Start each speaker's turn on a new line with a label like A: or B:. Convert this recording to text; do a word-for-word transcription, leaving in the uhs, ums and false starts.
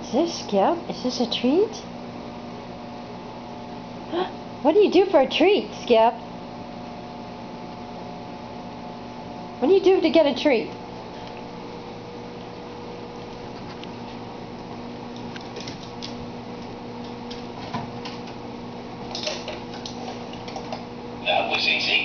A: What's this, Skip? Is this a treat? What do you do for a treat, Skip? What do you do to get a treat?
B: That was easy.